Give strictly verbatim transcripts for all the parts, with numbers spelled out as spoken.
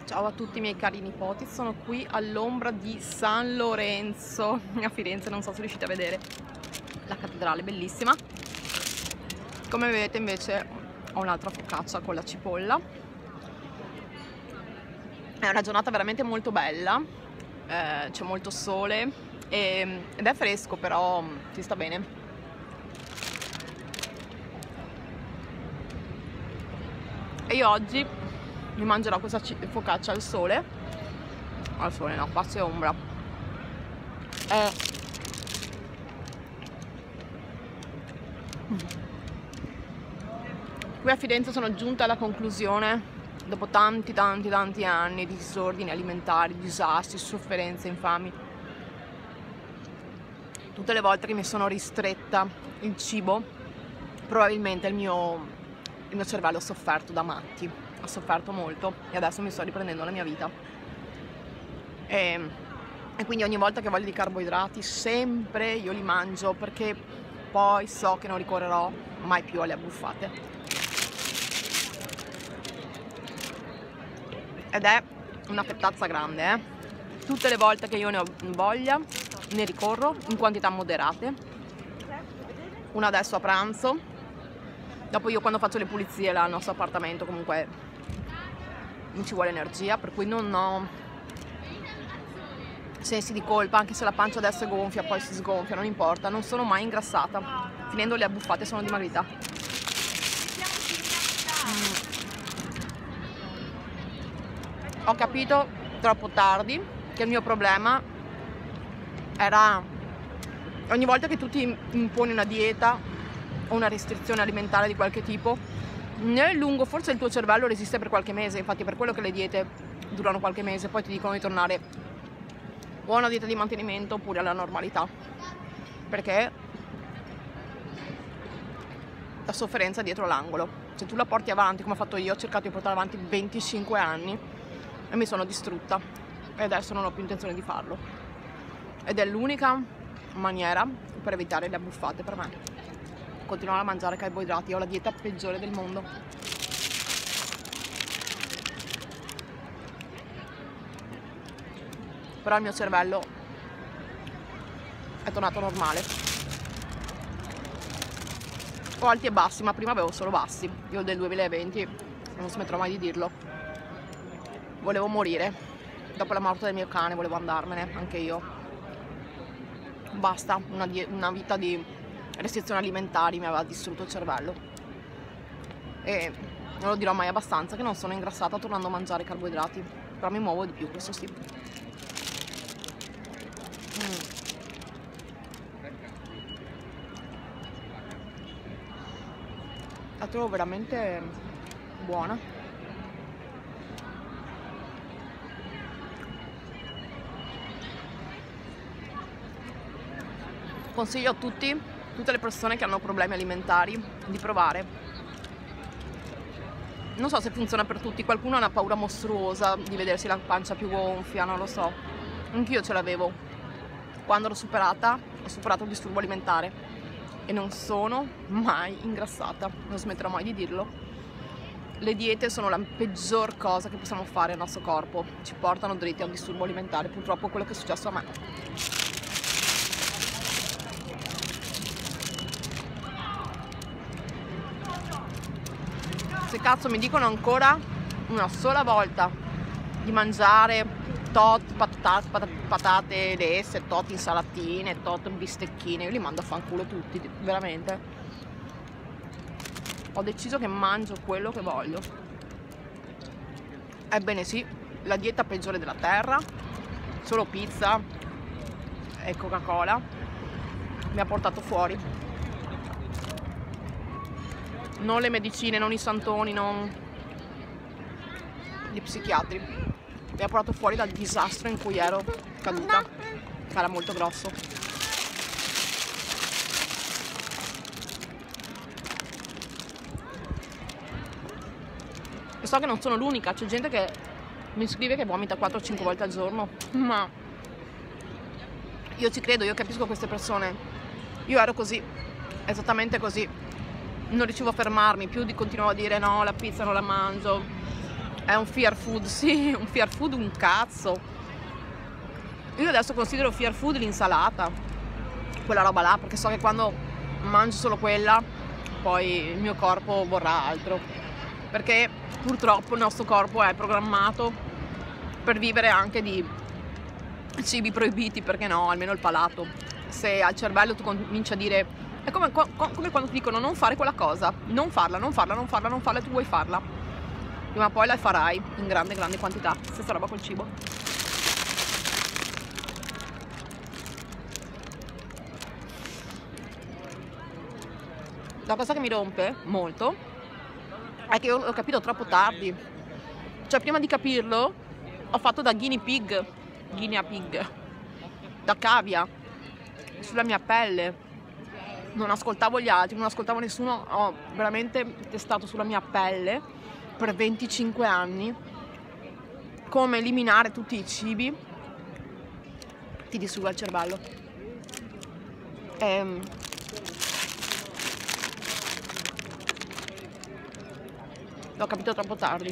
Ciao a tutti i miei cari nipoti, sono qui all'ombra di San Lorenzo a Firenze, non so se riuscite a vedere la cattedrale, bellissima. Come vedete invece ho un'altra focaccia con la cipolla. È una giornata veramente molto bella, eh, c'è molto sole e, ed è fresco, però si sta bene. E io oggi mi mangerò questa focaccia al sole, al sole no, pace ombra. Eh. Qui a Firenze sono giunta alla conclusione, dopo tanti tanti tanti anni di disordini alimentari, disastri, sofferenze infami. Tutte le volte che mi sono ristretta il cibo, probabilmente il mio, il mio cervello ha sofferto da matti. Ho sofferto molto e adesso mi sto riprendendo la mia vita e, e quindi ogni volta che voglio di carboidrati sempre io li mangio, perché poi so che non ricorrerò mai più alle abbuffate. Ed è una fettazza grande, eh? Tutte le volte che io ne ho voglia ne ricorro in quantità moderate. Una adesso a pranzo, dopo io quando faccio le pulizie al nostro appartamento comunque mi ci vuole energia, per cui non ho sensi di colpa, anche se la pancia adesso è gonfia, poi si sgonfia, non importa, non sono mai ingrassata. Finendo le abbuffate sono dimagrita. Mm. Ho capito troppo tardi che il mio problema era ogni volta che tu ti imponi una dieta o una restrizione alimentare di qualche tipo, nel lungo forse il tuo cervello resiste per qualche mese, infatti è per quello che le diete durano qualche mese, poi ti dicono di tornare o a una dieta di mantenimento oppure alla normalità, perché la sofferenza è dietro l'angolo. Se tu la porti avanti come ho fatto io, ho cercato di portare avanti venticinque anni e mi sono distrutta e adesso non ho più intenzione di farlo, ed è l'unica maniera per evitare le abbuffate per me. Continuare a mangiare carboidrati, ho la dieta peggiore del mondo. Però il mio cervello è tornato normale. Ho alti e bassi, ma prima avevo solo bassi. Io del duemilaventi, non smetterò mai di dirlo, volevo morire. Dopo la morte del mio cane volevo andarmene, anche io. Basta, una, una vita di restrizioni alimentari mi aveva distrutto il cervello e non lo dirò mai abbastanza che non sono ingrassata tornando a mangiare carboidrati, però mi muovo di più, questo sì. Mm. La trovo veramente buona. Consiglio a tutti, tutte le persone che hanno problemi alimentari, di provare. Non so se funziona per tutti, qualcuno ha una paura mostruosa di vedersi la pancia più gonfia, non lo so. Anch'io ce l'avevo. Quando l'ho superata, ho superato il disturbo alimentare e non sono mai ingrassata, non smetterò mai di dirlo. Le diete sono la peggior cosa che possiamo fare al nostro corpo, ci portano dritti a un disturbo alimentare, purtroppo è quello che è successo a me. Se cazzo mi dicono ancora una sola volta di mangiare tot patate, patate lesse, tot insalatine, tot bistecchine, io li mando a fanculo tutti, veramente. Ho deciso che mangio quello che voglio. Ebbene sì, la dieta peggiore della terra, solo pizza e Coca-Cola, mi ha portato fuori. Non le medicine, non i santoni, non gli psichiatri. Mi ha portato fuori dal disastro in cui ero caduta, che era molto grosso. E so che non sono l'unica, c'è gente che mi scrive che vomita quattro cinque volte al giorno, ma io ci credo, io capisco queste persone. Io ero così, esattamente così. Non riuscivo a fermarmi, più di continuavo a dire no, la pizza non la mangio, È un fear food, sì, un fear food un cazzo. Io adesso considero fear food l'insalata, quella roba là, perché so che quando mangio solo quella poi il mio corpo vorrà altro, perché purtroppo il nostro corpo è programmato per vivere anche di cibi proibiti, perché no, almeno il palato. Se al cervello tu cominci a dire, è come, come quando ti dicono non fare quella cosa, non farla, non farla, non farla, non farla, e tu vuoi farla, prima o poi la farai in grande, grande quantità. Stessa roba col cibo. La cosa che mi rompe molto è che io l'ho capito troppo tardi. Cioè, prima di capirlo ho fatto da guinea pig, guinea pig, da cavia, sulla mia pelle. Non ascoltavo gli altri, non ascoltavo nessuno, ho veramente testato sulla mia pelle per venticinque anni come eliminare tutti i cibi. Ti distrugga il cervello. Ehm... L'ho capito troppo tardi.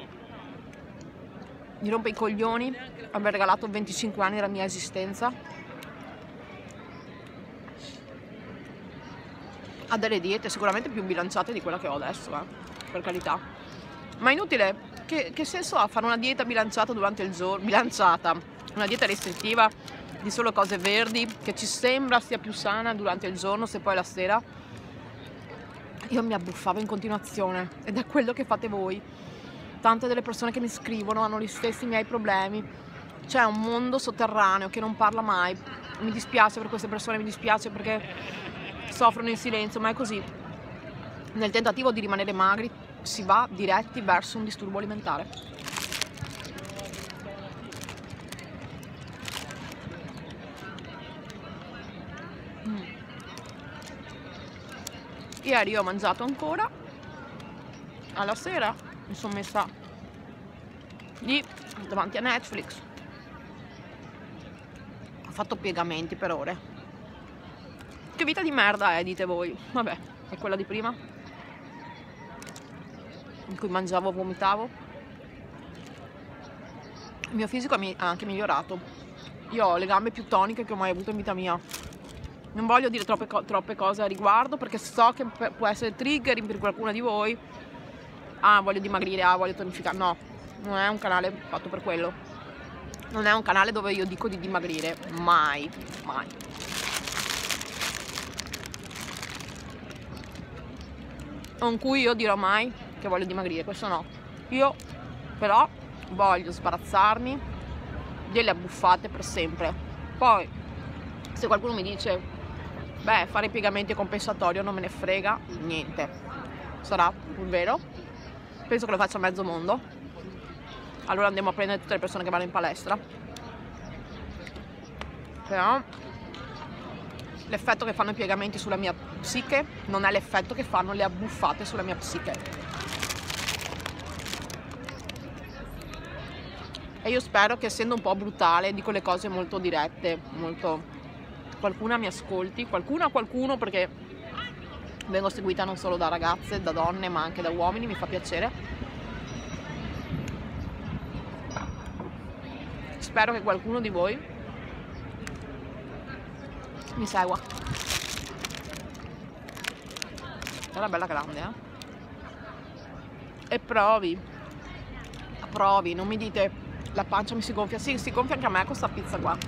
Mi rompe i coglioni aver regalato venticinque anni della mia esistenza a delle diete sicuramente più bilanciate di quella che ho adesso, eh, per carità. Ma è inutile. Che, che senso ha fare una dieta bilanciata durante il giorno? Bilanciata, una dieta restrittiva di solo cose verdi, che ci sembra sia più sana durante il giorno, se poi la sera io mi abbuffavo in continuazione. Ed è quello che fate voi. Tante delle persone che mi scrivono hanno gli stessi miei problemi. C'è un mondo sotterraneo che non parla mai. Mi dispiace per queste persone, mi dispiace perché soffrono in silenzio, ma è così. Nel tentativo di rimanere magri si va diretti verso un disturbo alimentare. Mm. Ieri ho mangiato ancora, alla sera mi sono messa lì davanti a Netflix, ho fatto piegamenti per ore. Che vita di merda è, dite voi? Vabbè, è quella di prima, in cui mangiavo, vomitavo. Il mio fisico ha anche migliorato. Io ho le gambe più toniche che ho mai avuto in vita mia. Non voglio dire troppe, co troppe cose a riguardo, perché so che può essere triggering per qualcuno di voi. Ah, voglio dimagrire, ah, voglio tonificare. No, non è un canale fatto per quello. Non è un canale dove io dico di dimagrire. Mai, mai. Con cui io dirò mai che voglio dimagrire, questo no. Io però voglio sbarazzarmi delle abbuffate per sempre. Poi, se qualcuno mi dice beh, fare i piegamenti è compensatorio, non me ne frega niente. Sarà pur vero. Penso che lo faccia mezzo mondo. Allora andiamo a prendere tutte le persone che vanno in palestra. Però l'effetto che fanno i piegamenti sulla mia psiche non è l'effetto che fanno le abbuffate sulla mia psiche. E io spero che, essendo un po' brutale, dico le cose molto dirette, molto... qualcuna mi ascolti, qualcuna qualcuno, perché vengo seguita non solo da ragazze, da donne, ma anche da uomini, mi fa piacere. Spero che qualcuno di voi mi segua. Era bella grande, eh? E provi, provi, non mi dite la pancia mi si gonfia. Sì, si gonfia anche a me questa pizza qua.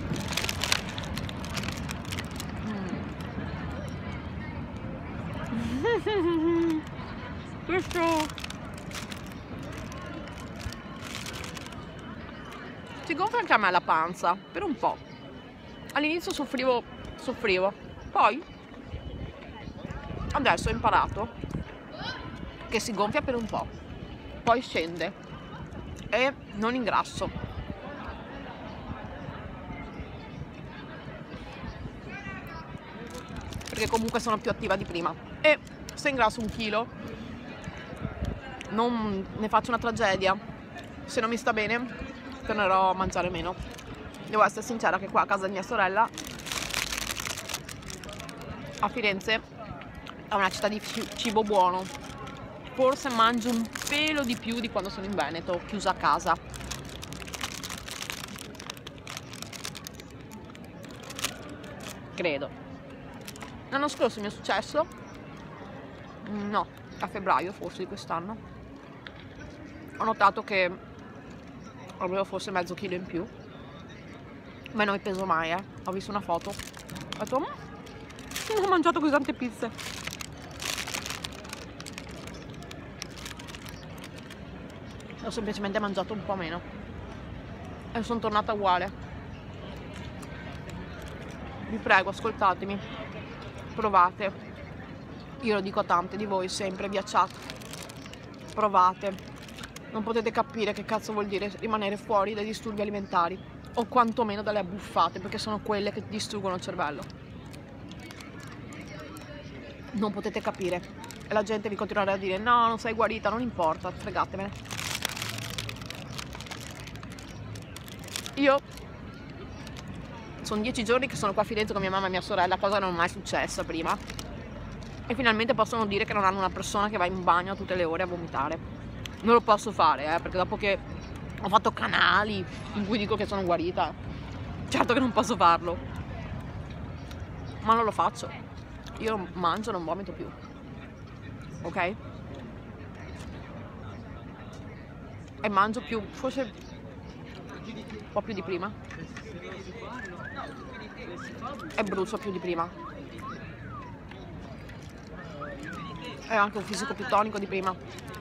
Mm. Questo si gonfia anche a me la panza, per un po'. All'inizio soffrivo, soffrivo, poi adesso ho imparato che si gonfia per un po', poi scende e non ingrasso. Perché comunque sono più attiva di prima. E se ingrasso un chilo non ne faccio una tragedia. Se non mi sta bene tornerò a mangiare meno. Devo essere sincera che qua a casa di mia sorella a Firenze è una città di cibo buono, forse mangio un pelo di più di quando sono in Veneto, chiusa a casa. Credo. L'anno scorso mi è successo, no, a febbraio forse di quest'anno, ho notato che avevo forse mezzo chilo in più, ma non mi peso mai, eh. Ho visto una foto, ho detto, mm, ho mangiato così tante pizze. Ho semplicemente mangiato un po' meno e sono tornata uguale. Vi prego, ascoltatemi, provate, io lo dico a tante di voi sempre via chat, provate, non potete capire che cazzo vuol dire rimanere fuori dai disturbi alimentari, o quantomeno dalle abbuffate, perché sono quelle che ti distruggono il cervello. Non potete capire, e la gente vi continuerà a dire no, non sei guarita, non importa, fregatevene. Io sono dieci giorni che sono qua a Firenze con mia mamma e mia sorella, cosa che non è mai successa prima, e finalmente possono dire che non hanno una persona che va in bagno tutte le ore a vomitare. Non lo posso fare, eh, perché dopo che ho fatto canali in cui dico che sono guarita, certo che non posso farlo, ma non lo faccio. Io mangio, non vomito più, ok? E mangio più, forse un po' più di prima, e brucio più di prima, e anche un fisico più tonico di prima.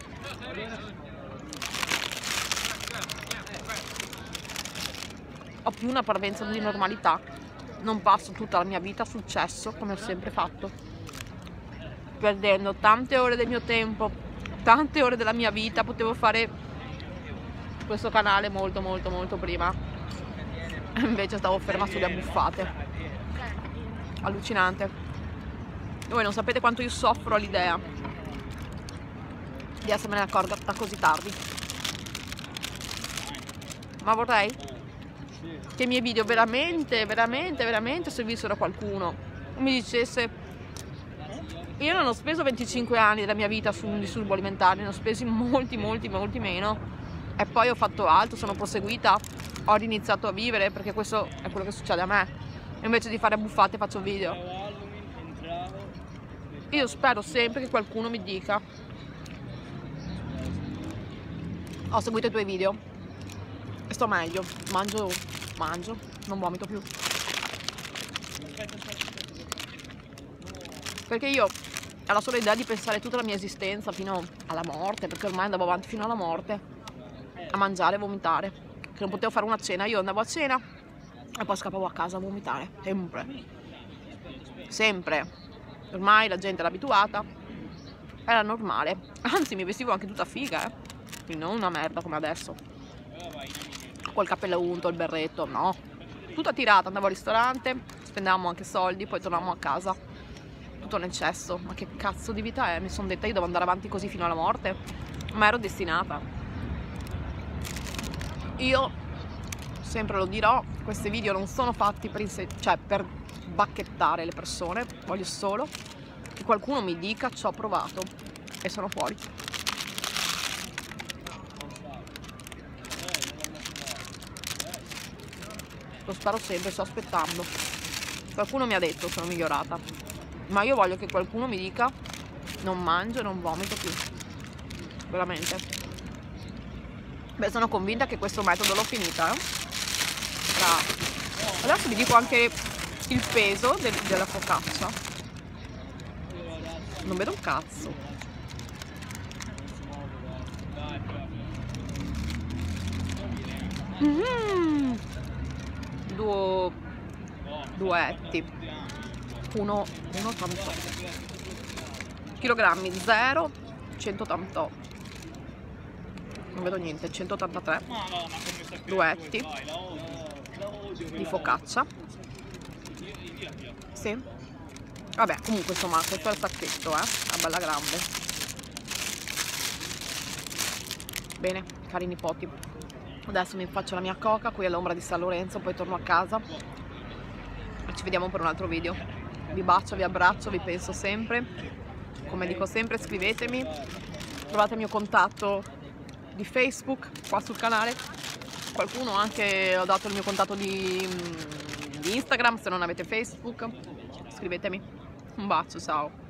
Ho più una parvenza di normalità, non passo tutta la mia vita sul cesso come ho sempre fatto, perdendo tante ore del mio tempo, tante ore della mia vita. Potevo fare questo canale molto molto molto prima, invece stavo ferma sulle abbuffate. Allucinante. Voi non sapete quanto io soffro all'idea di essermene accorta così tardi, ma vorrei che i miei video veramente veramente veramente servissero a qualcuno, mi dicesse io non ho speso venticinque anni della mia vita su un disturbo alimentare, ne ho spesi molti molti molti meno, e poi ho fatto altro, sono proseguita, ho riniziato a vivere, perché questo è quello che succede a me. Invece di fare abbuffate faccio video. Io spero sempre che qualcuno mi dica ho seguito i tuoi video e sto meglio, mangio, mangio, non vomito più. Perché io alla sola idea di pensare tutta la mia esistenza fino alla morte, perché ormai andavo avanti fino alla morte a mangiare e vomitare, che non potevo fare una cena, io andavo a cena e poi scappavo a casa a vomitare, sempre, sempre. Ormai la gente era abituata, era normale, anzi mi vestivo anche tutta figa, eh? Quindi non una merda come adesso, col cappello unto, il berretto, no, tutta tirata, andavo al ristorante, spendevamo anche soldi, poi tornavamo a casa, tutto nel cesso. Ma che cazzo di vita è? Mi sono detta io devo andare avanti così fino alla morte, ma ero destinata. Io sempre lo dirò, questi video non sono fatti per, cioè, per bacchettare le persone, voglio solo che qualcuno mi dica ci ho provato e sono fuori. Lo spero sempre, sto aspettando. Qualcuno mi ha detto sono migliorata, ma io voglio che qualcuno mi dica non mangio e non vomito più, veramente. Beh, sono convinta che questo metodo l'ho finita, eh? Adesso vi dico anche il peso del, della focaccia. Non vedo un cazzo. Mm-hmm. Due duetti uno virgola ottantotto chilogrammi, zero, centottantotto. Non vedo niente, centottantatré duetti di focaccia. Sì, vabbè, comunque insomma questo è il sacchetto, eh, è bella grande. Bene, cari nipoti, adesso mi faccio la mia coca qui all'ombra di San Lorenzo, poi torno a casa e ci vediamo per un altro video. Vi bacio, vi abbraccio, vi penso sempre, come dico sempre, scrivetemi trovate il mio contatto di Facebook qua sul canale. Qualcuno anche ho dato il mio contatto di, di Instagram, se non avete Facebook scrivetemi. Un bacio, ciao.